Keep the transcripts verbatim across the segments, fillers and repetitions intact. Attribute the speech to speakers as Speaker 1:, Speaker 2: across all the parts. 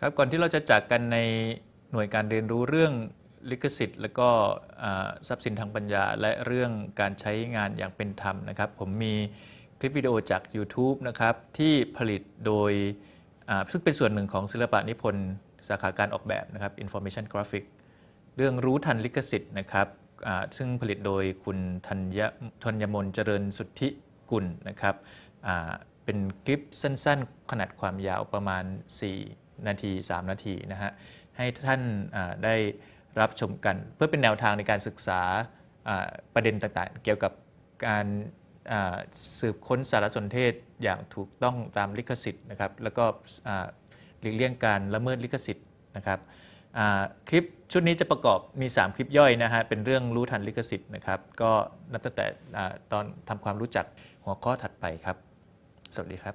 Speaker 1: ครับก่อนที่เราจะจากกันในหน่วยการเรียนรู้เรื่องลิขสิทธิ์และก็ทรัพย์สินทางปัญญาและเรื่องการใช้งานอย่างเป็นธรรมนะครับผมมีคลิปวิดีโอจาก YouTube นะครับที่ผลิตโดยซึ่งเป็นส่วนหนึ่งของศิลปะนิพนธ์สาขาการออกแบบนะครับ Information Graphic เรื่องรู้ทันลิขสิทธิ์นะครับซึ่งผลิตโดยคุณธัญธัญมนต์เจริญสุทธิกุลนะครับเป็นคลิปสั้นๆขนาดความยาวประมาณสี่นาทีสามนาทีนะฮะให้ท่านได้รับชมกันเพื่อเป็นแนวทางในการศึกษาประเด็นต่างๆเกี่ยวกับการสืบค้นสารสนเทศอย่างถูกต้องตามลิขสิทธิ์นะครับแล้วก็หลีกเลี่ยงการละเมิดลิขสิทธิ์นะครับคลิปชุดนี้จะประกอบมีสามคลิปย่อยนะฮะเป็นเรื่องรู้ทันลิขสิทธิ์นะครับก็นับตั้งแต่ตอนทำความรู้จักหัวข้อถัดไปครับสวัสดีครับ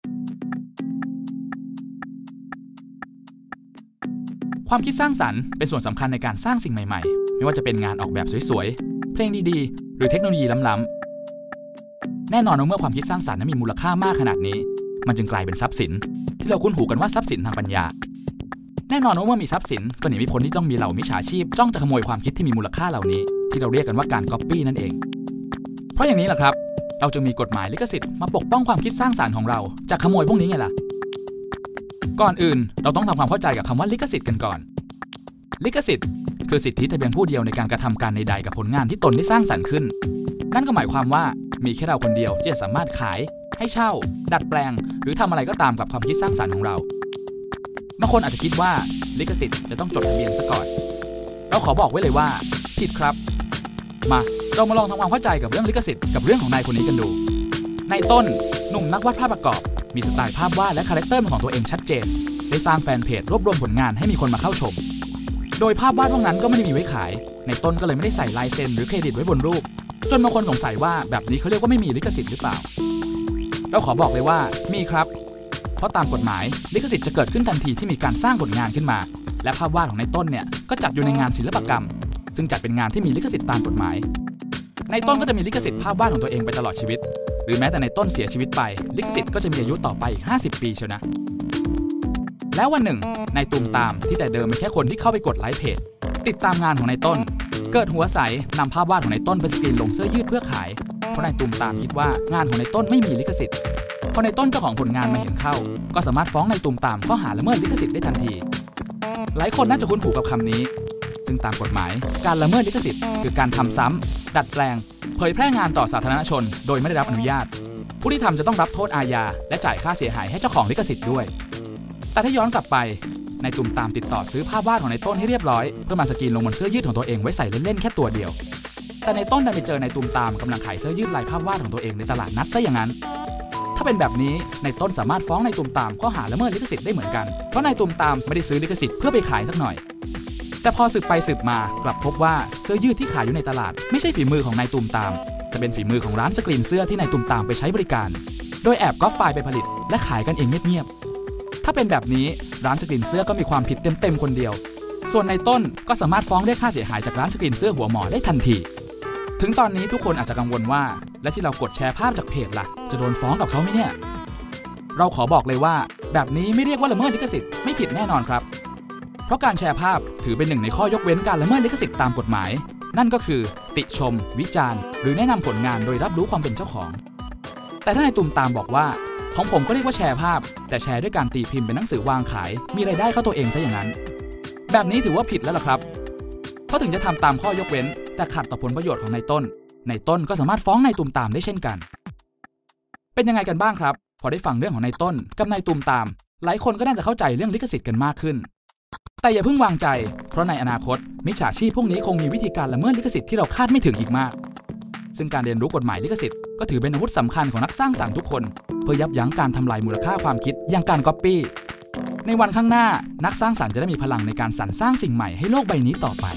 Speaker 2: ความคิดสร้างสรรค์เป็นส่วนสำคัญในการสร้างสิ่งใหม่ๆไม่ว่าจะเป็นงานออกแบบสวยๆเพลงดีๆหรือเทคโนโลยีล้ำๆแน่นอนว่าเมื่อความคิดสร้างสรรค์นั้นมีมูลค่ามากขนาดนี้มันจึงกลายเป็นทรัพย์สินที่เราคุ้นหูกันว่าทรัพย์สินทางปัญญาแน่นอนว่าเมื่อมีทรัพย์สินก็หนีไม่พ้นที่ต้องมีเหล่ามิจฉาชีพจ้องจะขโมยความคิดที่มีมูลค่าเหล่านี้ที่เราเรียกกันว่าการก๊อปปี้นั่นเองเพราะอย่างนี้แหละครับเราจึงมีกฎหมายลิขสิทธิ์มาปกป้องความคิดสร้างสรรค์ของเราจากขโมยพวกนี้ไงล่ะก่อนอื่นเราต้องทำความเข้าใจกับคำว่าลิขสิทธิ์กันก่อนลิขสิทธิ์คือสิทธิแต่เพียงผู้เดียวในการกระทำการใดๆกับผลงานที่ตนได้สร้างสรรค์ขึ้นนั่นก็หมายความว่ามีแค่เราคนเดียวที่จะสามารถขายให้เช่าดัดแปลงหรือทำอะไรก็ตามกับความคิดสร้างสรรค์ของเราบางคนอาจจะคิดว่าลิขสิทธิ์จะต้องจดทะเบียนซะก่อนเราขอบอกไว้เลยว่าผิดครับมาเรามาลองทำความเข้าใจกับเรื่องลิขสิทธิ์กับเรื่องของนายคนนี้กันดูนายต้นหนุ่มนักวาดภาพประกอบมีสไตล์ภาพวาดและคาแรคเตอร์เป็นของตัวเองชัดเจนได้สร้างแฟนเพจรวบรวมผลงานให้มีคนมาเข้าชมโดยภาพวาดพวกนั้นก็ไม่ได้มีไว้ขายในต้นก็เลยไม่ได้ใส่ลายเซ็นหรือเครดิตไว้บนรูปจนบางคนสงสัยว่าแบบนี้เขาเรียกว่าไม่มีลิขสิทธิ์หรือเปล่าเราขอบอกเลยว่ามีครับเพราะตามกฎหมายลิขสิทธิ์จะเกิดขึ้นทันทีที่มีการสร้างผลงานขึ้นมาและภาพวาดของในต้นเนี่ยก็จัดอยู่ในงานศิลปกรรมซึ่งจัดเป็นงานที่มีลิขสิทธิ์ตามกฎหมายในต้นก็จะมีลิขสิทธิ์ภาพวาดของตัวเองไปตลอดชีวิตหรือแม้แต่ในต้นเสียชีวิตไปลิขสิทธิ์ก็จะมีอายุต่อไปอีกห้าสิบปีเชียวนะแล้ววันหนึ่งนายตูมตามที่แต่เดิมเป็นแค่คนที่เข้าไปกดไลค์เพจติดตามงานของนายต้นเกิดหัวใสนำภาพวาดของนายต้นไปสกรีนลงเสื้อยืดเพื่อขายเพราะนายตูมตามคิดว่างานของนายต้นไม่มีลิขสิทธิ์พอนายต้นเจ้าของผลงานมาเห็นเข้าก็สามารถฟ้องนายตูมตามข้อหาละเมิดลิขสิทธิ์ได้ทันทีหลายคนน่าจะคุ้นหูกับคำนี้ซึ่งตามกฎหมายการละเมิดลิขสิทธิ์คือการทำซ้ำดัดแปลงเผยแพร่งานต่อสาธารณชนโดยไม่ได้รับอนุญาตผู้ที่ทำจะต้องรับโทษอาญาและจ่ายค่าเสียหายให้เจ้าของลิขสิทธิ์ด้วยแต่ถ้าย้อนกลับไปนายตูมตามติดต่อซื้อภาพวาดของนายต้นให้เรียบร้อยเพื่อมาสกรีนลงบนเสื้อยืดของตัวเองไว้ใส่เล่นๆแค่ตัวเดียวแต่นายต้นดันไปเจอนายตูมตามกำลังขายเสื้อยืดลายภาพวาดของตัวเองในตลาดนัดซะอย่างนั้นถ้าเป็นแบบนี้นายต้นสามารถฟ้องนายตูมตามข้อหาละเมิดลิขสิทธิ์ได้เหมือนกันเพราะนายตูมตามไม่ได้ซื้อลิขสิทธิ์เพื่อไปขายสักหน่อยแต่พอสืบไปสืบมากลับพบว่าเสื้อยืดที่ขายอยู่ในตลาดไม่ใช่ฝีมือของนายตูมตามแต่เป็นฝีมือของร้านสกรีนเสื้อที่นายตูมตามไปใช้บริการโดยแอบก๊อปไฟล์ไปผลิตและขายกันเองเงียบๆถ้าเป็นแบบนี้ร้านสกรีนเสื้อก็มีความผิดเต็มๆคนเดียวส่วนนายต้นก็สามารถฟ้องเรียกค่าเสียหายจากร้านสกรีนเสื้อหัวหมอได้ทันทีถึงตอนนี้ทุกคนอาจจะกังวลว่าและที่เรากดแชร์ภาพจากเพจล่ะจะโดนฟ้องกับเขาไหมเนี่ยเราขอบอกเลยว่าแบบนี้ไม่เรียกว่าละเมิดลิขสิทธิ์ไม่ผิดแน่นอนครับเพราะการแชร์ภาพถือเป็นหนึ่งในข้อยกเว้นการละเมิดลิขสิทธิ์ตามกฎหมายนั่นก็คือติชมวิจารณ์หรือแนะนำผลงานโดยรับรู้ความเป็นเจ้าของแต่ถ้านายตูมตามบอกว่าของผมก็เรียกว่าแชร์ภาพแต่แชร์ด้วยการตีพิมพ์เป็นหนังสือวางขายมีรายได้เข้าตัวเองซะอย่างนั้นแบบนี้ถือว่าผิดแล้วล่ะครับเพราะถึงจะทำตามข้อยกเว้นแต่ขัดต่อผลประโยชน์ของนายต้นนายต้นก็สามารถฟ้องนายตูมตามได้เช่นกันเป็นยังไงกันบ้างครับพอได้ฟังเรื่องของนายต้นกับนายตูมตามหลายคนก็น่าจะเข้าใจเรื่องลิขสิทธิ์กันมากขึ้นแต่อย่าเพิ่งวางใจเพราะในอนาคตมิจฉาชีพพวกนี้คงมีวิธีการละเมิดลิขสิทธิ์ที่เราคาดไม่ถึงอีกมากซึ่งการเรียนรู้กฎหมายลิขสิทธิ์ก็ถือเป็นอาวุธสำคัญของนักสร้างสรรค์ทุกคนเพื่อยับยั้งการทำลายมูลค่าความคิดอย่างการก๊อปปี้ในวันข้างหน้านักสร้างสรรค์จะได้มีพลังในการสรรสร้างสิ่งใหม่ให้โลกใบนี้ต่อไป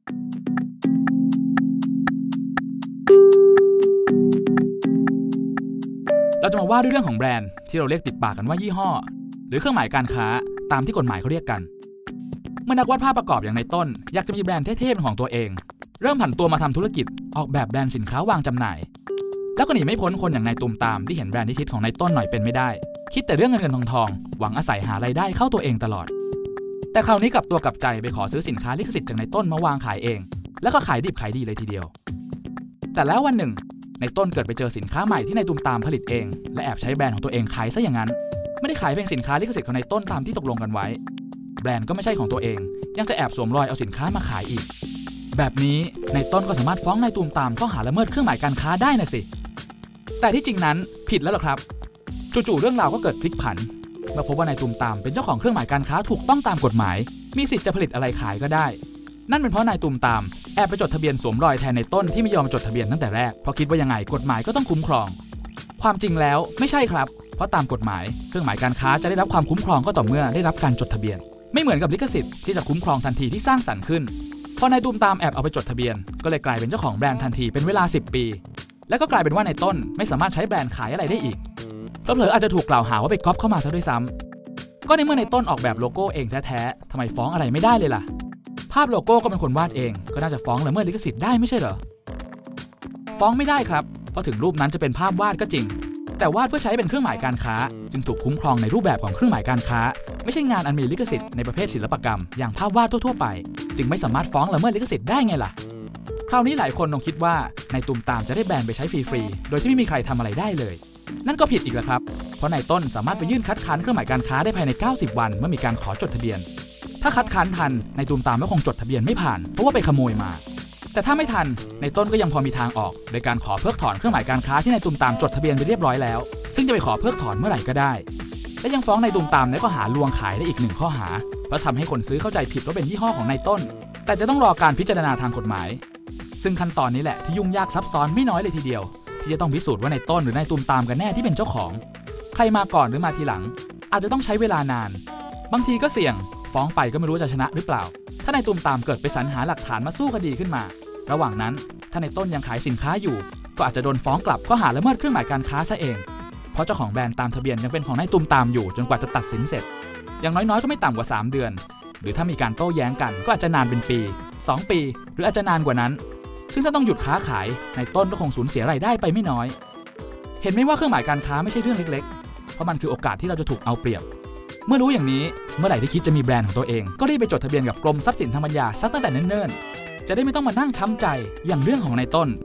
Speaker 2: เราจะมาว่าด้วยเรื่องของแบรนด์ที่เราเรียกติดปากกันว่ายี่ห้อหรือเครื่องหมายการค้าตามที่กฎหมายเขาเรียกกันเมื่อนักวาดภาพประกอบอย่างในต้นอยากจะมีแบรนด์เท่ๆเป็นของตัวเองเริ่มผันตัวมาทำธุรกิจออกแบบแบรนด์สินค้าวางจำหน่ายแล้วก็หนีไม่พ้นคนอย่างนายตูมตามที่เห็นแบรนด์ที่คิดของนายต้นหน่อยเป็นไม่ได้คิดแต่เรื่องเงินเงินทองทองหวังอาศัยหารายได้เข้าตัวเองตลอดแต่คราวนี้กลับตัวกลับใจไปขอซื้อสินค้าลิขสิทธิ์จากนายต้นมาวางขายเองแล้วก็ขายดิบขายดีเลยทีเดียวแต่แล้ววันหนึ่งนายต้นเกิดไปเจอสินค้าใหม่ที่นายตูมตามผลิตเองและแอบใช้แบรนด์ของตัวเองขายซะอย่างนั้นไม่ได้ขายเพียงสินค้าลิขสิทธิ์ของนายต้นตามที่ตกลงกันไว้แบรนด์ก็ไม่ใช่ของตัวเองยังจะแอบสวมรอยเอาสินค้ามาขายอีกแบบนี้นายต้นก็สามารถฟ้องนายตูมตามข้อหาละเมิดเครื่องหมายการค้าได้นะสิแต่ที่จริงนั้นผิดแล้วหรอครับจู่ๆเรื่องราวก็เกิดพลิกผันเมื่อพบว่านายตูมตามเป็นเจ้าของเครื่องหมายการค้าถูกต้องตามกฎหมายมีสิทธิ์จะผลิตอะไรขายก็ได้นั่นเป็นเพราะนายตูมตามแอบไปจดทะเบียนสวมรอยแทนนายต้นที่ไม่ยอมจดทะเบียนตั้งแต่แรกเพราะคิดว่ายังไงกฎหมายก็ต้องคุ้มครองความจริงแล้วไม่ใช่ครับเพราะตามกฎหมายเครื่องหมายการค้าจะได้รับความคุ้มครองก็ต่อเมื่อได้รับการจดทะเบียนไม่เหมือนกับลิขสิทธิ์ที่จะคุ้มครองทันทีที่สร้างสรรค์ขึ้นพอนายตูมตามแอบเอาไปจดทะเบียนก็เลยกลายเป็นเจ้าของแบรนด์ทันทีเป็นเวลาสิบปีแล้วก็กลายเป็นว่านายต้นไม่สามารถใช้แบรนด์ขายอะไรได้อีกเผลอๆอาจจะถูกกล่าวหาว่าไปก๊อปเข้ามาซะด้วยซ้ำก็ในเมื่อนายต้นออกแบบโลโก้เองแท้ๆทำไมฟ้องอะไรไม่ได้เลยล่ะภาพโลโก้ก็เป็นคนวาดเองก็น่าจะฟ้องละเมิดลิขสิทธิ์ได้ไม่ใช่เหรอฟ้องไม่ได้ครับเพราะถึงรูปนั้นจะเป็นภาพวาดก็จริงแต่วาดเพื่อใช้เป็นเครื่องหมายการค้าจึงถูกคุ้มครองในรูปแบบของเครื่องหมายการค้าไม่ใช่งานอันมีลิขสิทธิ์ในประเภทศิลปกรรมอย่างภาพวาดทั่วๆไปจึงไม่สามารถฟ้องละเมิดลิขสิทธิ์ได้ไงล่ะคราวนี้หลายคนคงคิดว่านายตูมตามจะได้แบรนด์ไปใช้ฟรีๆโดยที่ไม่มีใครทำอะไรได้เลยนั่นก็ผิดอีกแล้วครับเพราะนายต้นสามารถไปยื่นคัดค้านเครื่องหมายการค้าได้ภายในเก้าสิบวันเมื่อมีการขอจดทะเบียนถ้าคัดค้านทันนายตูมตามก็คงจดทะเบียนไม่ผ่านเพราะว่าไปขโมยมาแต่ถ้าไม่ทันนายต้นก็ยังพอมีทางออกโดยการขอเพิกถอนเครื่องหมายการค้าที่นายตูมตามจดทะเบียนไปเรียบร้อยแล้วซึ่งจะไปขอเพิกถอนเมื่อไหร่ก็ได้และยังฟ้องนายตูมตามในข้อหาลวงขายได้อีกหนึ่งข้อหาเพราะทำให้คนซื้อเข้าใจผิดว่าเป็นยี่ห้อของนายต้นแต่จะต้องรอการพิจารณาทางกฎหมายซึ่งขั้นตอนนี้แหละที่ยุ่งยากซับซ้อนไม่น้อยเลยทีเดียวที่จะต้องพิสูจน์ว่านายต้นหรือนายตูมตามกันแน่ที่เป็นเจ้าของใครมาก่อนหรือมาทีหลังอาจจะต้องใช้เวลานานบางทีก็เสี่ยงฟ้องไปก็ไม่รู้จะชนะหรือเปล่าถ้านายตูมตามเกิดไปสรรหาหลักฐานมาสู้คดีขึ้นมาระหว่างนั้นถ้านายต้นยังขายสินค้าอยู่ก็อาจจะโดนฟ้องกลับข้อหาละเมิดเครื่องหมายการค้าซะเองเพราะเจ้าของแบรนด์ตามทะเบียนยังเป็นของนายตูมตามอยู่จนกว่าจะตัดสินเสร็จอย่างน้อยๆก็ไม่ต่ำกว่าสามเดือนหรือถ้ามีการโต้แย้งกันก็อาจจะนานเป็นปีสองปีหรืออาจจะนานกว่านั้นซึ่งถ้าต้องหยุดค้าขายนายต้นก็คงสูญเสียรายได้ไปไม่น้อยเห็นไหมว่าเครื่องหมายการค้าไม่ใช่เรื่องเล็กๆเพราะมันคือโอกาสที่เราจะถูกเอาเปรียบเมื่อรู้อย่างนี้เมื่อไหร่ที่คิดจะมีแบรนด์ของตัวเองก็รีบไปจดทะเบียนกับกรมทรัพย์สินทางปัญญาซักตั้งแต่เนิ่นๆจะได้ไม่ต้องมานั่งช้ำใจอย่างเรื่องของนายต้น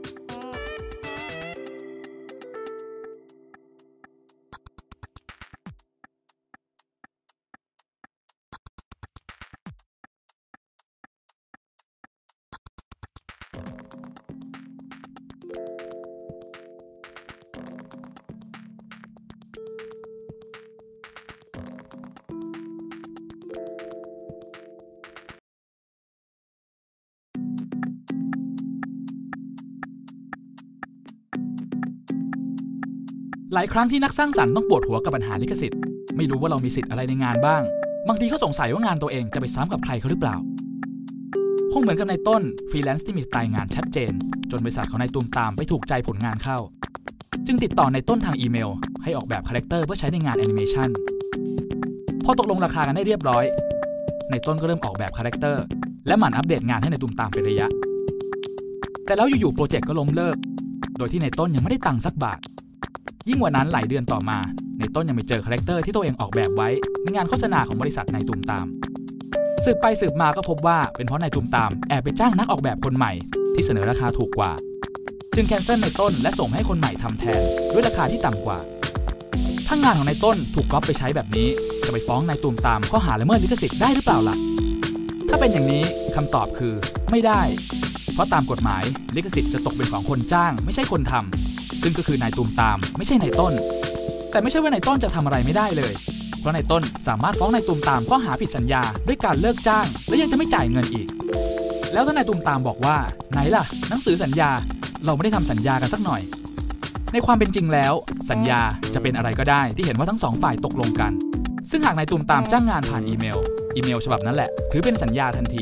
Speaker 2: หลายครั้งที่นักสร้างสรรค์ต้องปวดหัวกับปัญหาลิขสิทธิ์ไม่รู้ว่าเรามีสิทธิ์อะไรในงานบ้างบางทีเขาสงสัยว่างานตัวเองจะไปซ้ำกับใครเขาหรือเปล่าคงเหมือนกับนายต้นฟรีแลนซ์ที่มีสไตล์งานชัดเจนจนบริษัทของนายตูมตามไปถูกใจผลงานเข้าจึงติดต่อนายต้นทางอีเมลให้ออกแบบคาแรคเตอร์เพื่อใช้ในงานแอนิเมชันพอตกลงราคากันได้เรียบร้อยนายต้นก็เริ่มออกแบบคาแรคเตอร์และหมั่นอัปเดตงานให้นายตูมตามเป็นระยะแต่แล้วอยู่ๆโปรเจกต์ก็ล้มเลิกโดยที่นายต้นยังไม่ได้ตังค์สักบาทยิ่งกว่านั้นหลายเดือนต่อมาในต้นยังไปเจอคาแรคเตอร์ที่ตัวเองออกแบบไว้ในงานโฆษณาของบริษัทนายตูมตามสืบไปสืบมาก็พบว่าเป็นเพราะนายตูมตามแอบไปจ้างนักออกแบบคนใหม่ที่เสนอราคาถูกกว่าจึงแคนเซิลในต้นและส่งให้คนใหม่ทำแทนด้วยราคาที่ต่ำกว่าถ้างานของนายต้นถูกก๊อปไปใช้แบบนี้จะไปฟ้องนายตูมตามข้อหาละเมิดลิขสิทธิ์ได้หรือเปล่าล่ะถ้าเป็นอย่างนี้คำตอบคือไม่ได้เพราะตามกฎหมายลิขสิทธิ์จะตกเป็นของคนจ้างไม่ใช่คนทำซึ่งก็คือนายตูมตามไม่ใช่นายต้นแต่ไม่ใช่ว่านายต้นจะทำอะไรไม่ได้เลยเพราะนายต้นสามารถฟ้องนายตูมตามข้อหาผิดสัญญาด้วยการเลิกจ้างและยังจะไม่จ่ายเงินอีกแล้วถ้านายตูมตามบอกว่าไหนล่ะหนังสือสัญญาเราไม่ได้ทำสัญญากันสักหน่อยในความเป็นจริงแล้วสัญญาจะเป็นอะไรก็ได้ที่เห็นว่าทั้งสองฝ่ายตกลงกันซึ่งหากนายตูมตามจ้างงานผ่านอีเมลอีเมลฉบับนั้นแหละถือเป็นสัญญาทันที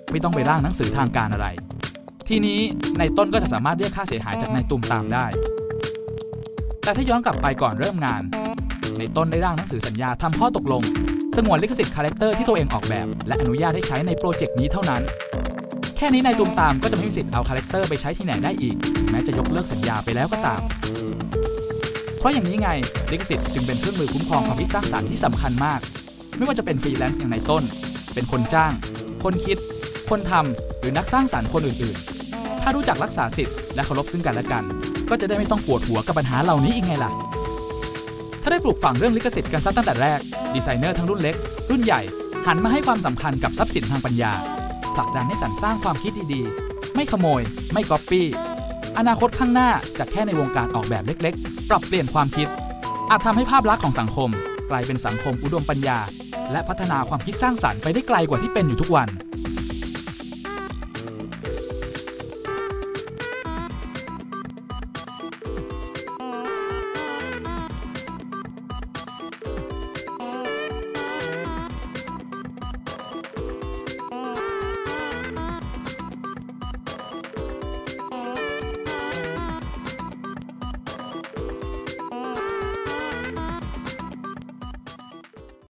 Speaker 2: ไม่ต้องไปร่างหนังสือทางการอะไรทีนี้นายต้นก็จะสามารถเรียกค่าเสียหายจากนายตูมตามได้แต่ถ้าย้อนกลับไปก่อนเริ่มงานนายต้นได้ร่างหนังสือสัญญาทำข้อตกลงสงวนลิขสิทธิ์คาแรคเตอร์ที่ตัวเองออกแบบและอนุญาตให้ใช้ในโปรเจกต์นี้เท่านั้นแค่นี้นายตูมตามก็จะไม่มีสิทธิ์เอาคาแรคเตอร์ไปใช้ที่ไหนได้อีกแม้จะยกเลิกสัญญาไปแล้วก็ตามเพราะอย่างนี้ไงลิขสิทธิ์จึงเป็นเครื่องมือคุ้มครองความคิดสร้างสรรค์ที่สำคัญมากไม่ว่าจะเป็นฟรีแลนซ์อย่างนายต้นเป็นคนจ้างคนคิดคนทำหรือนักสร้างสรรค์คนอื่นๆถ้ารู้จักรักษาสิทธิ์และเคารพซึ่งกันและกันก็จะได้ไม่ต้องปวดหัวกับปัญหาเหล่านี้อีกไงล่ะถ้าได้ปลูกฝังเรื่องลิขสิทธิ์กันซะตั้งแต่แรกดีไซเนอร์ทั้งรุ่นเล็กรุ่นใหญ่หันมาให้ความสำคัญกับทรัพย์สินทางปัญญาผลักดันให้สรรสร้างความคิดดีๆไม่ขโมยไม่ก๊อปปี้อนาคตข้างหน้าจะแค่ในวงการออกแบบเล็กๆปรับเปลี่ยนความคิดอาจทำให้ภาพลักษณ์ของสังคมกลายเป็นสังคมอุดมปัญญาและพัฒนาความคิดสร้างสรรค์ไปได้ไกลกว่าที่เป็นอยู่ทุกวัน